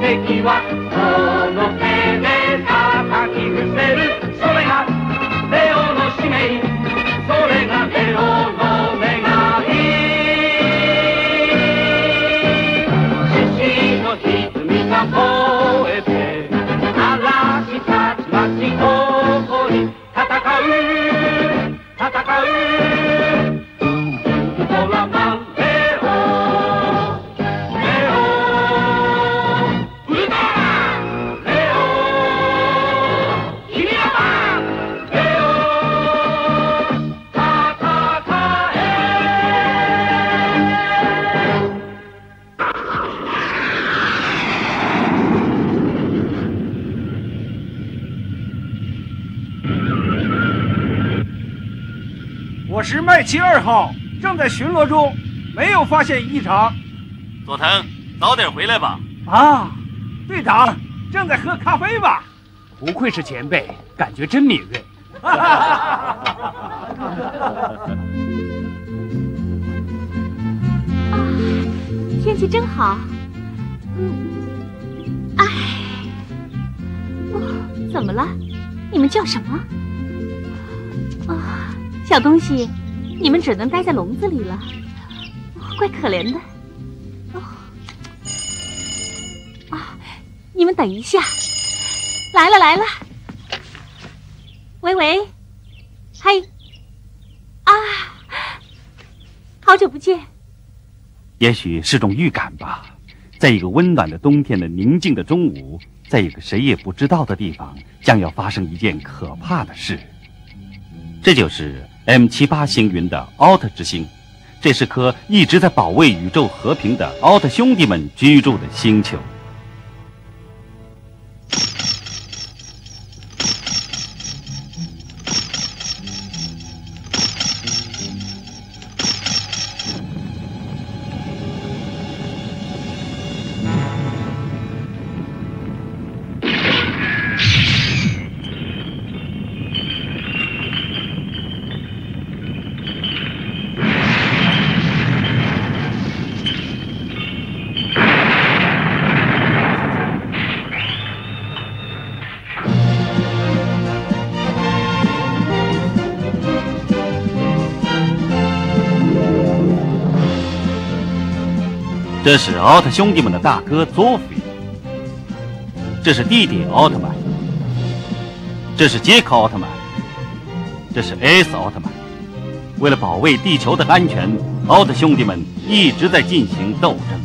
敵はこの手で叩き伏せる。それがレオの使命、それがレオの願い。獅子の歪が吠えて嵐立ち街ここに戦う戦う。ドラマレオレオウルトラマンレオ君らはレオ戦我是麦奇2号，正在巡逻中，没有发现异常。 佐藤，早点回来吧。 啊，队长正在喝咖啡吧？ 不愧是前辈，感觉真敏锐。 天气真好。哎，怎么了？你们叫什么？小东西，你们只能待在笼子里了，怪可怜的。你们等一下，来了来了。喂喂，嘿，好久不见。 也许是种预感吧，在一个温暖的冬天的宁静的中午，在一个谁也不知道的地方，将要发生一件可怕的事。这就是M78星云的奥特之星，这是颗一直在保卫宇宙和平的奥特兄弟们居住的星球。这是奥特兄弟们的大哥佐菲，这是弟弟奥特曼，这是杰克奥特曼，这是 S 奥特曼。为了保卫地球的安全，奥特兄弟们一直在进行斗争。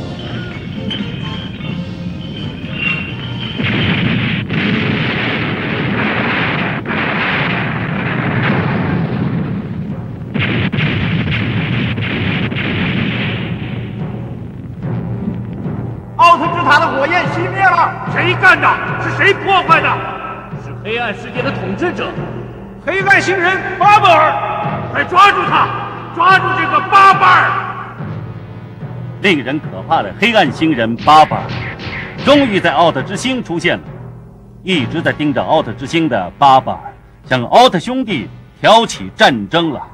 奥特之塔的火焰熄灭了，谁干的？是谁破坏的？ 是黑暗世界的统治者， 黑暗星人巴布尔！快抓住他！抓住这个巴巴尔！ 令人可怕的黑暗星人巴巴尔，终于在奥特之星出现了。一直在盯着奥特之星的巴巴尔，向奥特兄弟挑起战争了。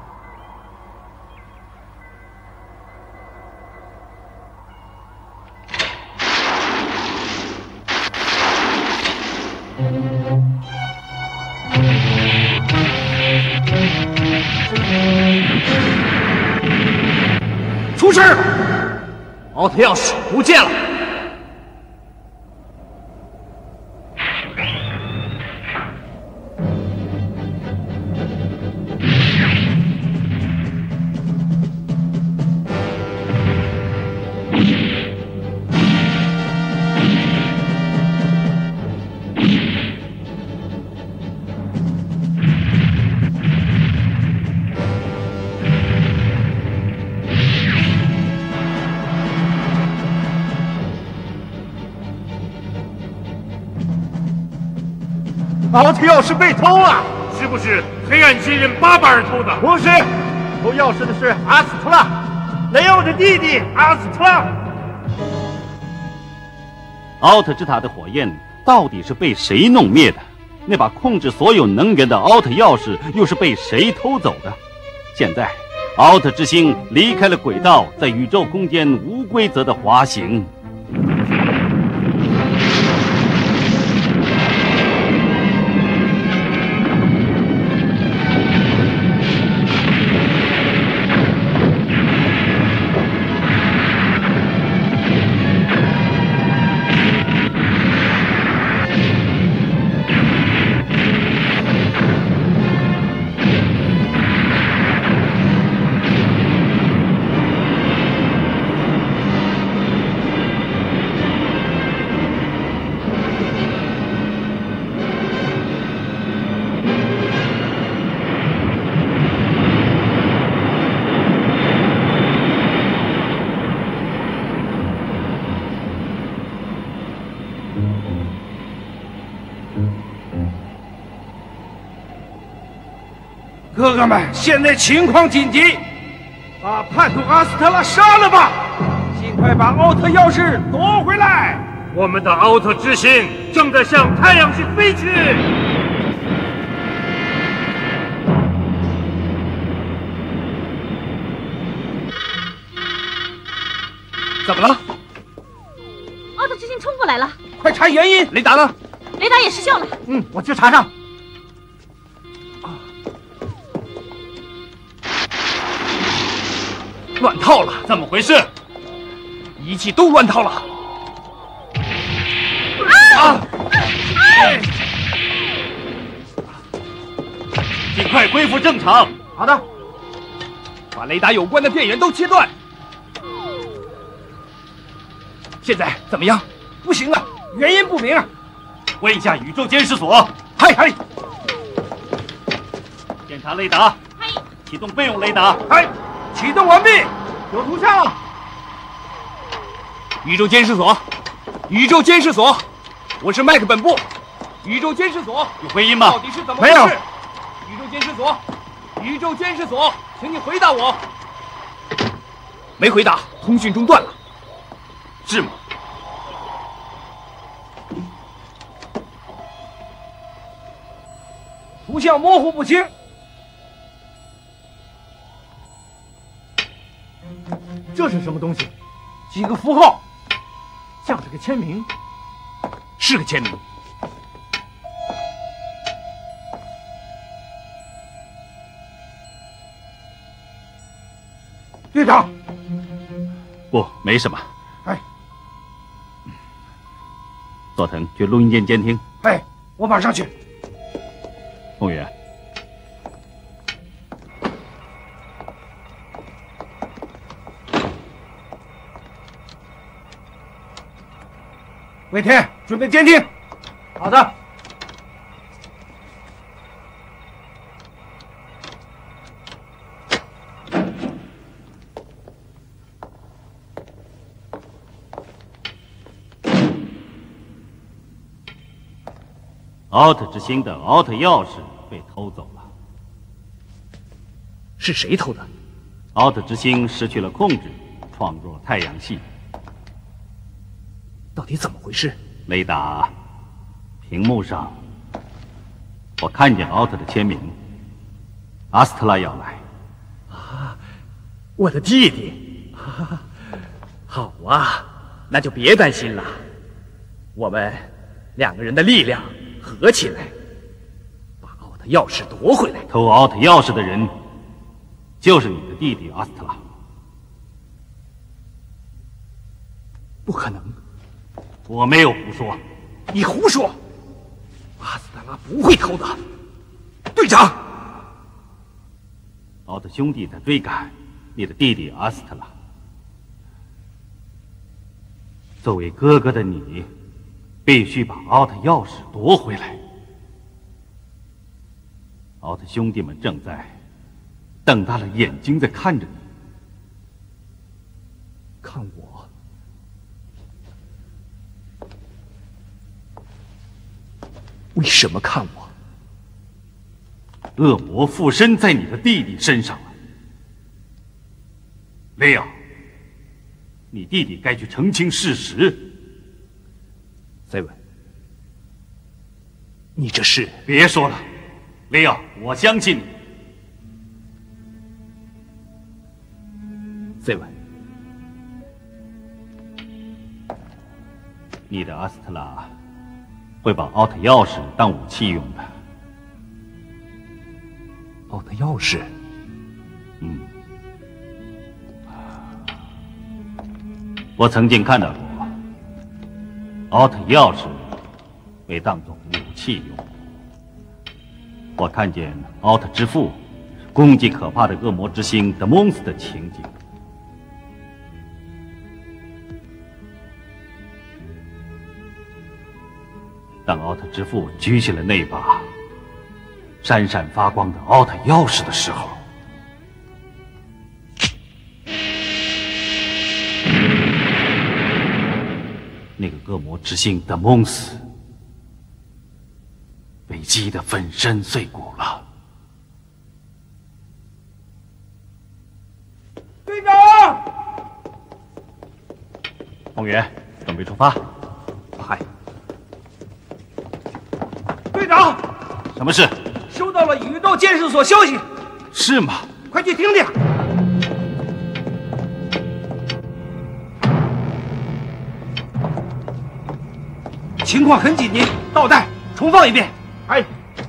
出事了！奥特钥匙不见了。 奥特钥匙被偷了，是不是黑暗星人巴巴尔偷的？不是，偷钥匙的是阿斯特拉，雷欧的弟弟阿斯特拉。 奥特之塔的火焰到底是被谁弄灭的？那把控制所有能源的奥特钥匙又是被谁偷走的？现在，奥特之星离开了轨道，在宇宙空间无规则的滑行。 哥哥们，现在情况紧急，把叛徒阿斯特拉杀了吧！尽快把奥特钥匙夺回来！ 我们的奥特之星正在向太阳系飞去。 怎么了？ 奥特之星冲过来了， 快查原因！ 雷达呢？ 雷达也失效了。 我去查查。 乱套了， 怎么回事？ 仪器都乱套了。 尽快恢复正常。 好的， 把雷达有关的电源都切断。现在怎么样？ 不行啊，原因不明啊。 问一下宇宙监视所。 嗨嗨， 检查雷达。 嗨， 启动备用雷达。 嗨，启动完毕，有图像了。 宇宙监视所，宇宙监视所，我是麦克本部。宇宙监视所有回音吗？ 到底是怎么回事？ 没有。 宇宙监视所，宇宙监视所，请你回答我。没回答，通讯中断了。 是吗？ 图像模糊不清。这是什么东西？几个符号，像是个签名。 是个签名。 队长， 不，没什么。 哎， 佐藤，去录音间监听。 哎，我马上去。 公园。 尾田，准备监听。好的。 奥特之星的奥特钥匙被偷走了。 是谁偷的？ 奥特之星失去了控制，闯入了太阳系。 到底怎么回事？ 雷达屏幕上，我看见奥特的签名。阿斯特拉要来。 啊，我的弟弟。好啊，那就别担心了。我们两个人的力量合起来，把奥特钥匙夺回来。 偷奥特钥匙的人，就是你的弟弟阿斯特拉。 不可能！ 我没有胡说。 你胡说！阿斯特拉不会偷的。队长， 奥特兄弟在追赶你的弟弟阿斯特拉。作为哥哥的你，必须把奥特钥匙夺回来。奥特兄弟们正在瞪大了眼睛在看着你。 看我？为什么看我？ 恶魔附身在你的弟弟身上了。雷亚，你弟弟该去澄清事实。 Seven，你这是…… 别说了，雷亚，我相信你。 Seven， 你的阿斯特拉会把奥特钥匙当武器用的。 奥特钥匙？ 我曾经看到过，奥特钥匙被当作武器用。我看见奥特之父攻击可怕的恶魔之星德蒙斯的情景。当奥特之父举起了那把闪闪发光的奥特钥匙的时候，那个恶魔之星的蒙斯被击得粉身碎骨了。 同源，准备出发。 嗨， 队长， 什么事？ 收到了宇宙监视所消息。 是吗？ 快去听听。情况很紧急，倒带，重放一遍。哎。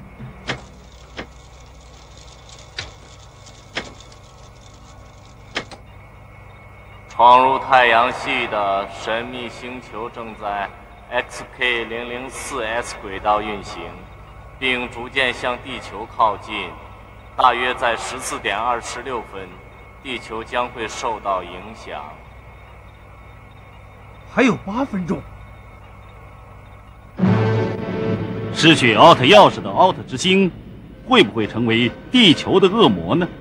闯入太阳系的神秘星球正在 XK004S 轨道运行，并逐渐向地球靠近。大约在14点26分，地球将会受到影响。 还有8分钟。 失去奥特钥匙的奥特之星，会不会成为地球的恶魔呢？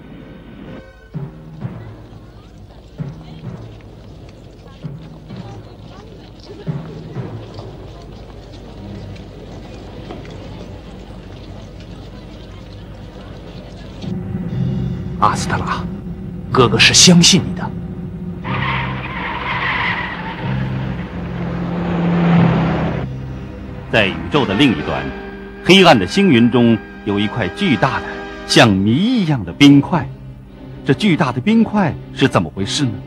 阿斯特拉，哥哥是相信你的。 在宇宙的另一端，黑暗的星云中有一块巨大的像谜一样的冰块。这巨大的冰块是怎么回事呢？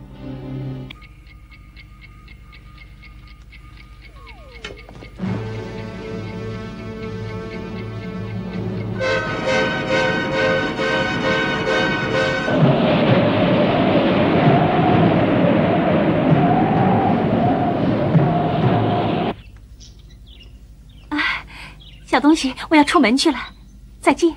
小东西，我要出门去了，再见。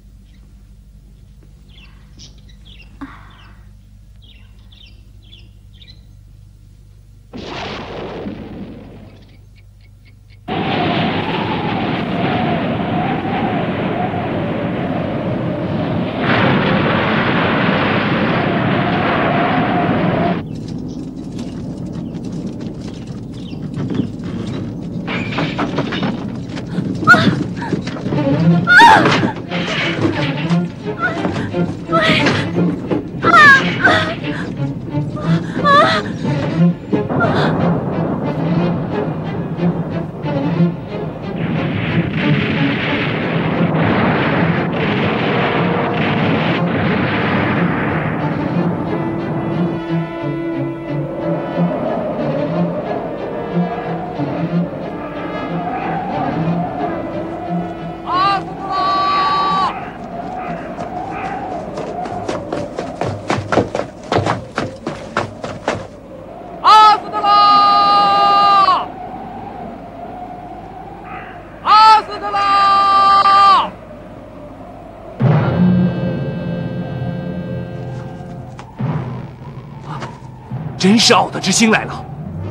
真是奥特之星来了！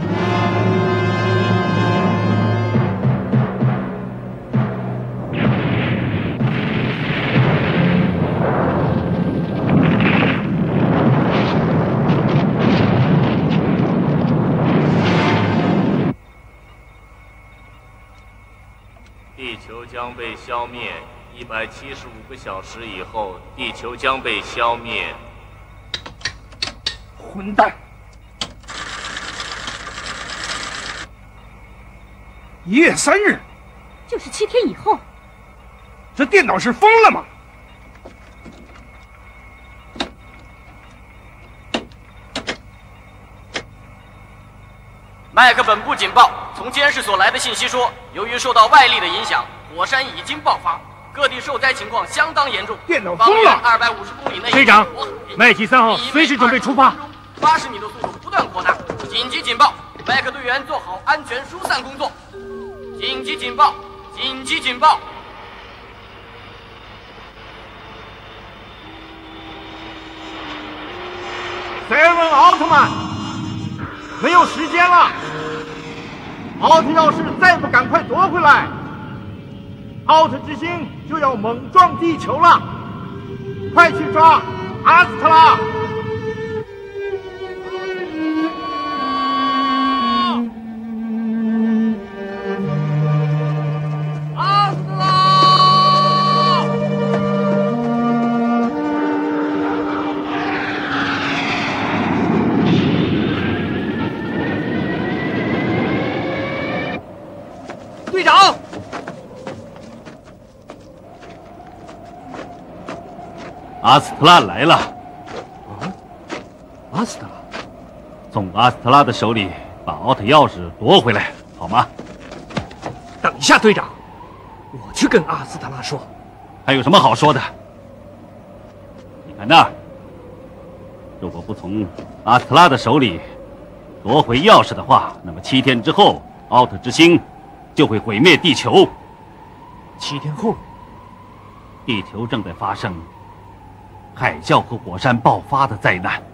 地球将被消灭，175个小时以后，地球将被消灭。 混蛋！1月3日， 就是7天以后。 这电脑是疯了吗？ 麦克本部警报，从监视所来的信息说，由于受到外力的影响，火山已经爆发，各地受灾情况相当严重。 电脑疯了 ！250公里内。 队长，麦基3号随时准备出发。 80米的速度不断扩大。紧急警报！麦克队员做好安全疏散工作。紧急警报！紧急警报 ！Seven 奥特曼，没有时间了！奥特钥匙再不赶快夺回来，奥特之星就要猛撞地球了！快去抓阿斯特拉！ 长！ 阿斯特拉来了。 阿斯特拉， 从阿斯特拉的手里把奥特钥匙夺回来，好吗？ 等一下，队长，我去跟阿斯特拉说。 还有什么好说的？你看那儿，如果不从阿斯特拉的手里夺回钥匙的话，那么7天之后，奥特之星就会毁灭地球。 7天后， 地球正在发生海啸和火山爆发的灾难。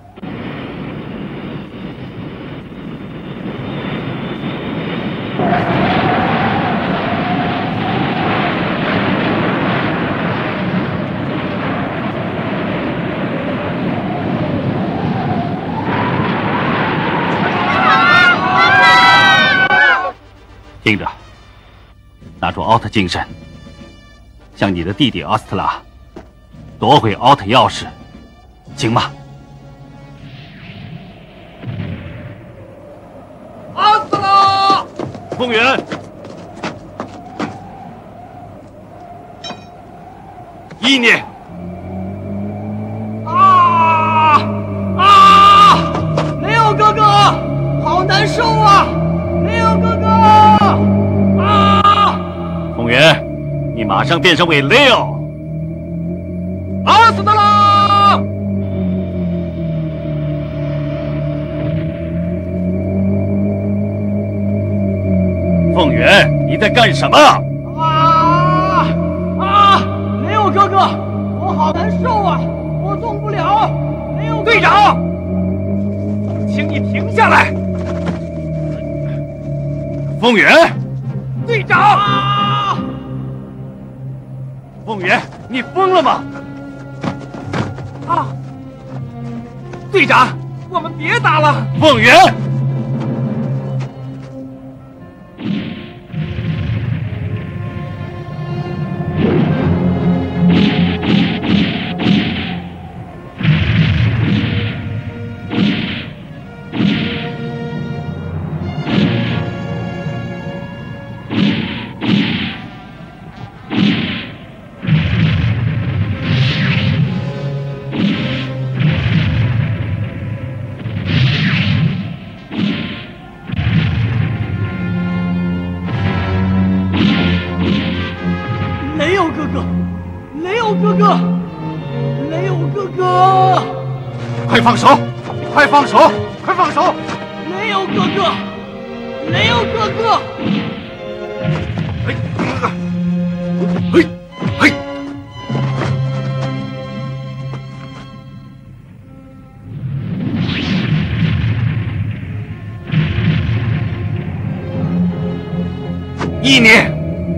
听着，拿出奥特精神，向你的弟弟阿斯特拉夺回奥特钥匙，行吗？ 阿斯特拉， 凤元，意念， 雷欧哥哥，好难受啊！雷欧哥哥， 凤元，你马上变身为雷欧。 阿斯特拉！ 凤元，你在干什么？ 雷欧哥哥，我好难受啊，我动不了。雷欧队长， 请你停下来。 凤元， 队长！ 凤元，你疯了吗？ 队长，我们别打了。 凤元， 雷欧哥哥，雷欧哥哥，雷欧哥哥！ 快放手！快放手！快放手！ 雷欧哥哥，雷欧哥哥！ 意念，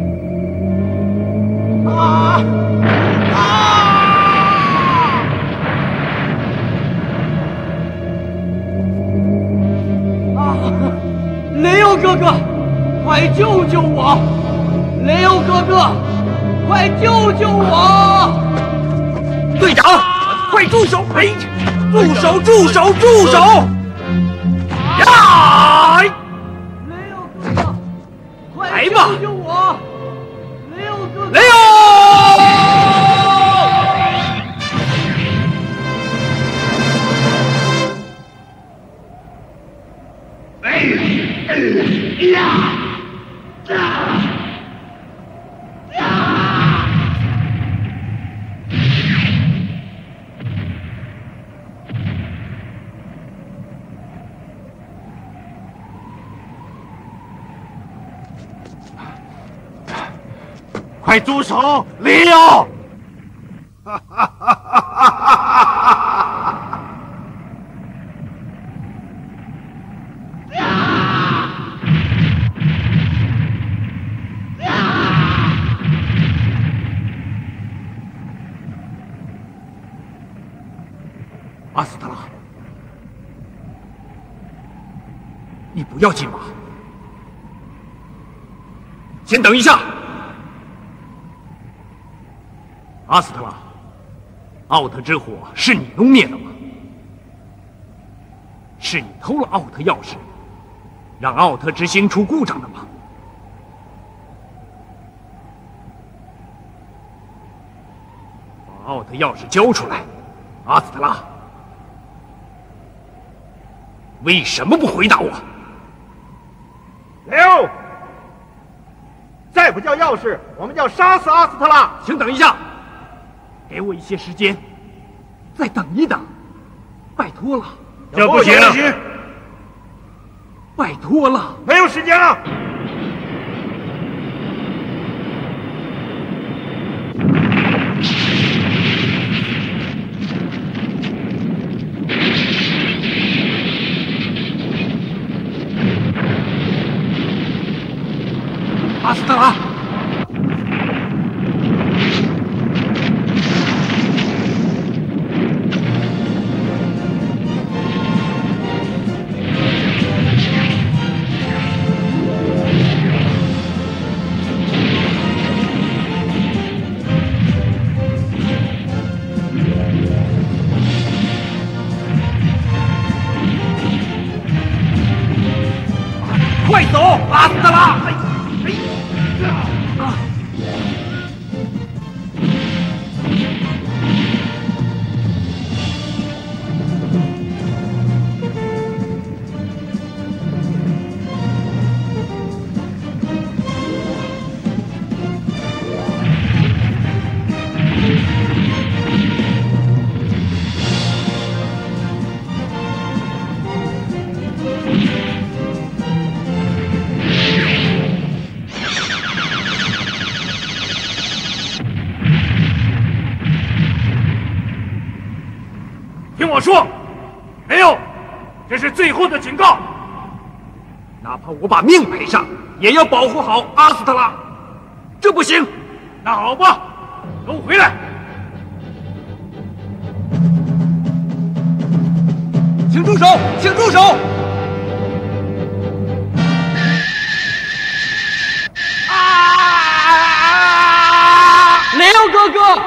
雷欧哥哥，快救救我！雷欧哥哥，快救救我！ 队长，快住手！住手！住手！住手！呀！ 雷欧哥哥，快来吧救救我！雷欧哥哥， 雷欧！ 快住手，雷欧！ 阿斯特拉，你不要进马，先等一下。阿斯特拉，奥特之火是你弄灭的吗？是你偷了奥特钥匙，让奥特之星出故障的吗？ 的钥匙交出来，阿斯特拉。为什么不回答我？ 留！再不交钥匙，我们就要杀死阿斯特拉！ 请等一下，给我一些时间，再等一等，拜托了。 这不行， 拜托了， 没有时间了。 阿斯特拉，快走，阿斯特拉！ 听我说，没有，这是最后的警告。 哪怕我把命赔上，也要保护好阿斯特拉。这不行。 那好吧，都回来。 请住手！请住手！ 雷欧哥哥。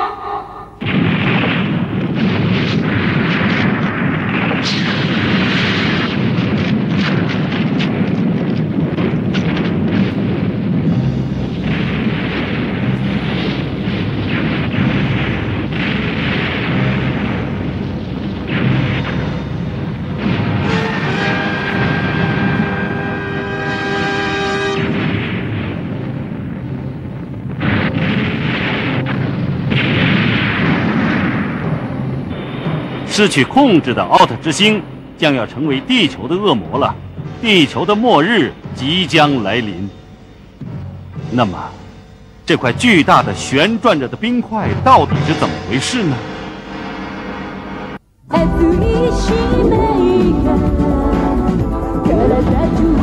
失去控制的奥特之星将要成为地球的恶魔了，地球的末日即将来临。那么，这块巨大的旋转着的冰块到底是怎么回事呢？ 熱い使命が体中